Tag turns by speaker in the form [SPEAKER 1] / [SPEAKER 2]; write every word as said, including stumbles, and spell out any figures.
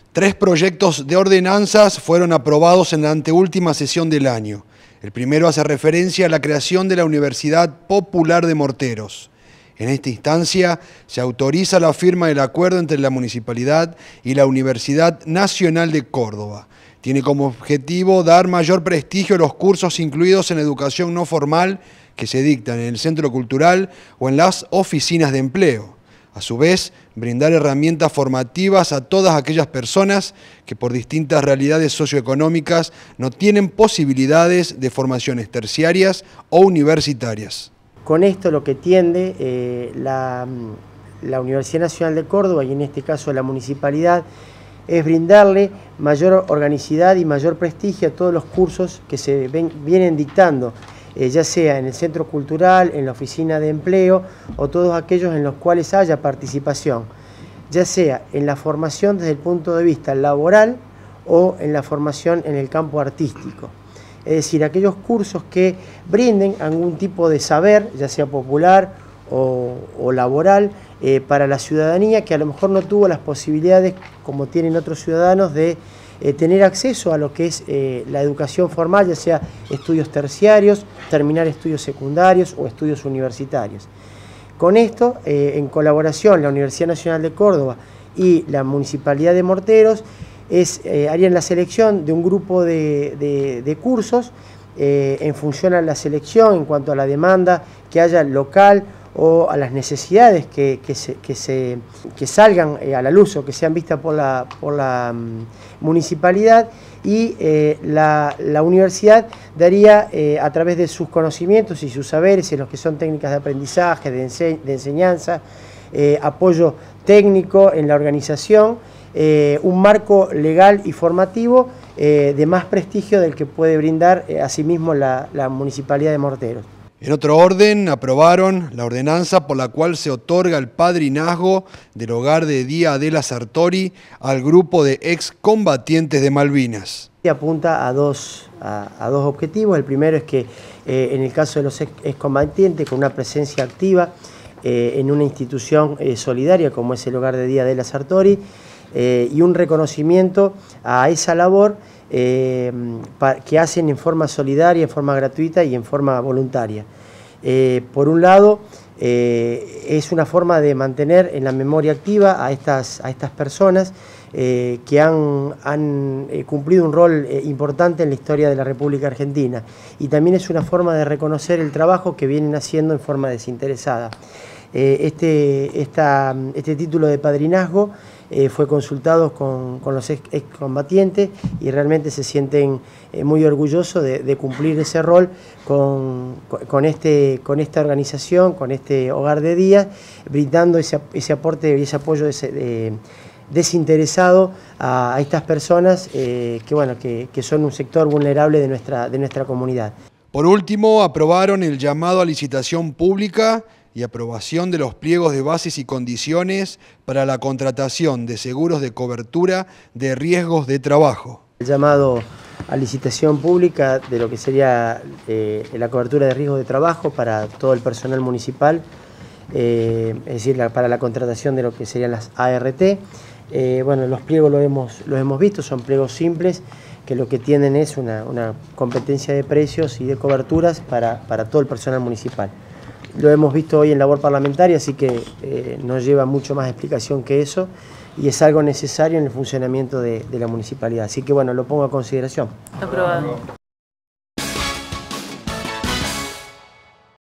[SPEAKER 1] Tres proyectos de ordenanzas fueron aprobados en la anteúltima sesión del año. El primero hace referencia a la creación de la Universidad Popular de Morteros. En esta instancia se autoriza la firma del acuerdo entre la Municipalidad y la Universidad Nacional de Córdoba. Tiene como objetivo dar mayor prestigio a los cursos incluidos en la educación no formal que se dictan en el centro cultural o en las oficinas de empleo. A su vez, brindar herramientas formativas a todas aquellas personas que por distintas realidades socioeconómicas no tienen posibilidades de formaciones terciarias o universitarias.
[SPEAKER 2] Con esto lo que tiende eh, la, la Universidad Nacional de Córdoba, y en este caso la Municipalidad, es brindarle mayor organicidad y mayor prestigio a todos los cursos que se ven, vienen dictando, eh, ya sea en el centro cultural, en la oficina de empleo o todos aquellos en los cuales haya participación, ya sea en la formación desde el punto de vista laboral o en la formación en el campo artístico. Es decir, aquellos cursos que brinden algún tipo de saber, ya sea popular o, o laboral, eh, para la ciudadanía que a lo mejor no tuvo las posibilidades, como tienen otros ciudadanos, de eh, tener acceso a lo que es eh, la educación formal, ya sea estudios terciarios, terminar estudios secundarios o estudios universitarios. Con esto, eh, en colaboración la Universidad Nacional de Córdoba y la Municipalidad de Morteros, Es, eh, harían la selección de un grupo de, de, de cursos eh, en función a la selección, en cuanto a la demanda que haya local o a las necesidades que, que, se, que, se, que salgan eh, a la luz o que sean vistas por la, por la um, municipalidad, y eh, la, la universidad daría eh, a través de sus conocimientos y sus saberes en los que son técnicas de aprendizaje, de, ense de enseñanza, eh, apoyo técnico en la organización, Eh, un marco legal y formativo eh, de más prestigio del que puede brindar eh, asimismo la, la Municipalidad de Morteros.
[SPEAKER 1] En otro orden, aprobaron la ordenanza por la cual se otorga el padrinazgo del hogar de día Adela Sartori al grupo de excombatientes de Malvinas.
[SPEAKER 2] Apunta a dos, a, a dos objetivos. El primero es que eh, en el caso de los excombatientes, con una presencia activa eh, en una institución eh, solidaria como es el hogar de día Adela Sartori, Eh, y un reconocimiento a esa labor eh, pa, que hacen en forma solidaria, en forma gratuita y en forma voluntaria. Eh, por un lado, eh, es una forma de mantener en la memoria activa a estas, a estas personas eh, que han, han eh, cumplido un rol eh, importante en la historia de la República Argentina, y también es una forma de reconocer el trabajo que vienen haciendo en forma desinteresada. Eh, este, esta, este título de padrinazgo eh, fue consultado con, con los ex, excombatientes y realmente se sienten eh, muy orgullosos de, de cumplir ese rol con, con, este, con esta organización, con este hogar de día, brindando ese, ese aporte y ese apoyo de, de, desinteresado a, a estas personas eh, que, bueno, que, que son un sector vulnerable de nuestra, de nuestra comunidad.
[SPEAKER 1] Por último, aprobaron el llamado a licitación pública y aprobación de los pliegos de bases y condiciones para la contratación de seguros de cobertura de riesgos de trabajo.
[SPEAKER 2] El llamado a licitación pública de lo que sería eh, la cobertura de riesgos de trabajo para todo el personal municipal, eh, es decir, la, para la contratación de lo que serían las A R T. Eh, bueno, los pliegos los hemos, los hemos visto, son pliegos simples que lo que tienen es una, una competencia de precios y de coberturas para, para todo el personal municipal. Lo hemos visto hoy en labor parlamentaria, así que eh, no lleva mucho más explicación que eso, y es algo necesario en el funcionamiento de, de la municipalidad. Así que bueno, lo pongo a consideración.
[SPEAKER 3] Aprobado.